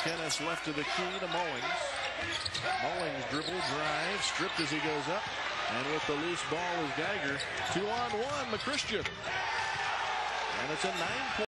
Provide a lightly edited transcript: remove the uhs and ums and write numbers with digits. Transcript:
McKennis left to the key to Mullings. Mullings dribble, drive, stripped as he goes up. And with the loose ball is Geiger. 2-on-1, McChristian. And it's a 9-point